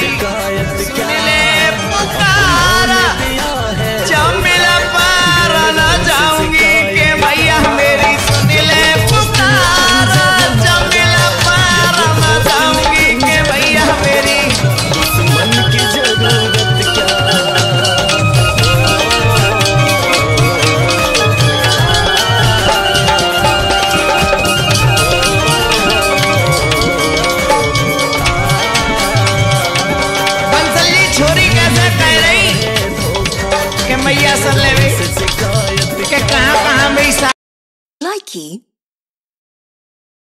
सुन ले पुकारा, जब मिला पारा ना जाऊंगी के भैया मेरी, सुन ले पुकारा, जब मिला पारा ना जाऊंगी के भैया मेरी। दुश्मन की जरूरत क्या, छोरी कैसे कह रही कि मैया सुन ले के कहाँ कहाँ मेरी।